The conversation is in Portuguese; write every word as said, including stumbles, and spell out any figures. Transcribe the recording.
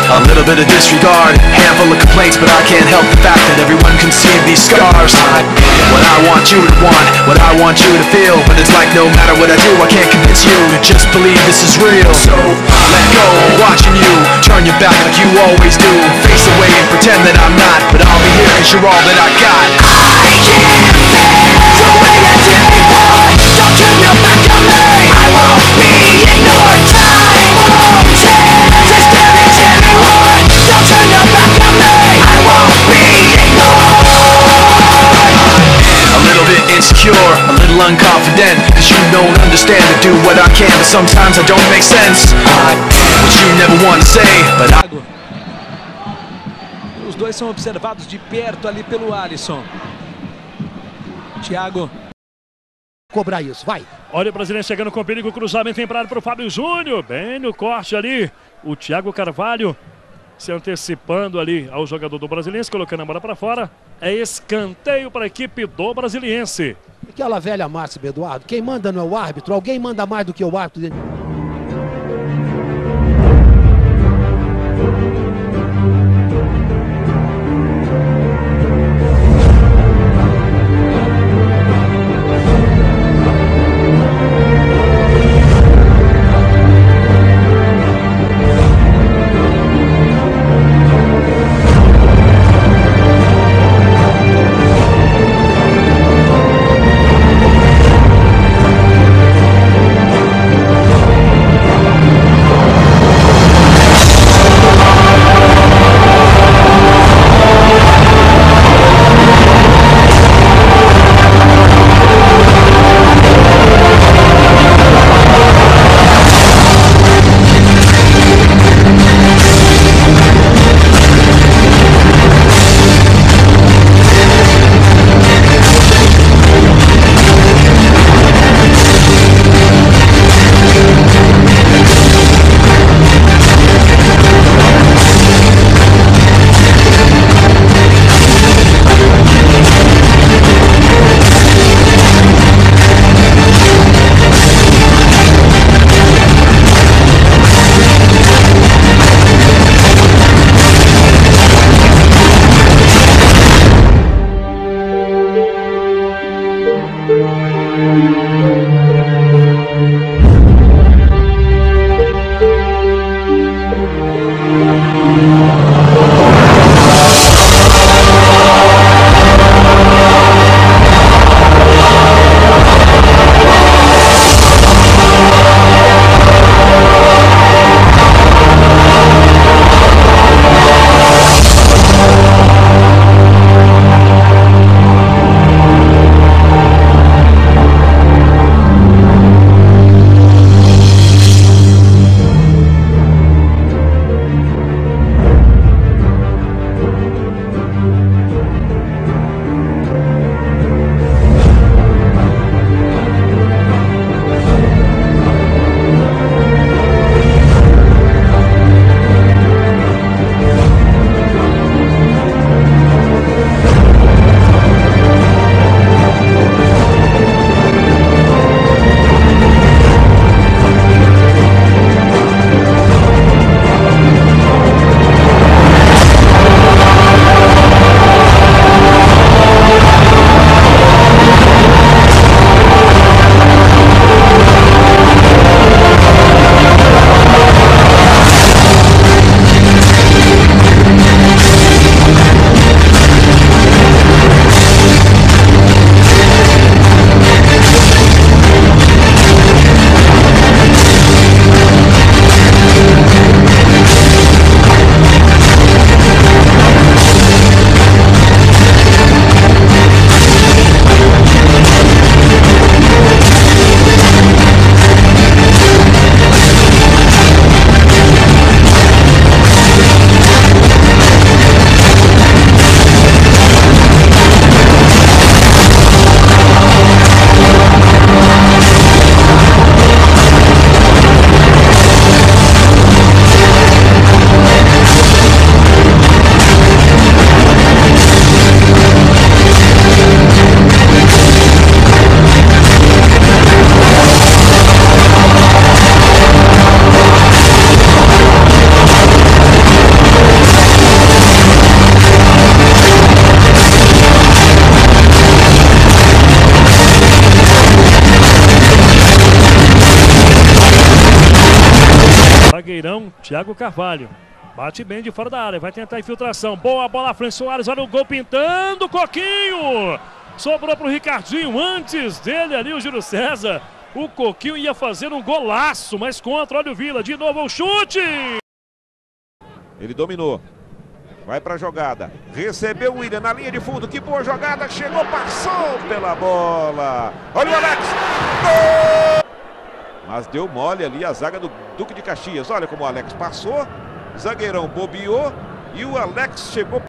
A little bit of disregard, handful of complaints, but I can't help the fact that everyone can see these scars. What I want you to want, what I want you to feel, but it's like no matter what I do, I can't convince you to just believe this is real. So let go of watching you turn your back like you always do. Face away and pretend that I'm not, but I'll be here cause you're all that I got. I can't feel the way I did before. Don't turn your back on me, I won't be ignored. Time won't take this damage anymore. Don't turn your back on me, I won't be ignored. A little bit insecure, a little unconfident, cause you don't understand to do what I can, but sometimes I don't make sense. I what you never want to say, but I... Os dois são observados de perto ali pelo Alisson. Thiago. Cobrar isso, vai. Olha o brasileiro chegando com perigo, cruzamento temporário para o Fábio Júnior, bem no corte ali. O Thiago Carvalho se antecipando ali ao jogador do Brasiliense, colocando a bola para fora. É escanteio para a equipe do Brasiliense. Aquela velha máxima, Eduardo, quem manda não é o árbitro, alguém manda mais do que o árbitro. zagueirão Thiago Carvalho. Bate bem de fora da área, vai tentar a infiltração. Boa bola, Fran Soares, olha o gol pintando, Coquinho! Sobrou pro Ricardinho, antes dele ali o Júlio César. O Coquinho ia fazer um golaço, mas contra, olha o Vila, de novo o chute! Ele dominou, vai pra jogada, recebeu o William na linha de fundo, que boa jogada, chegou, passou pela bola. Olha o Alex! Gol! Mas deu mole ali a zaga do Duque de Caxias, olha como o Alex passou. Zagueirão bobeou e o Alex chegou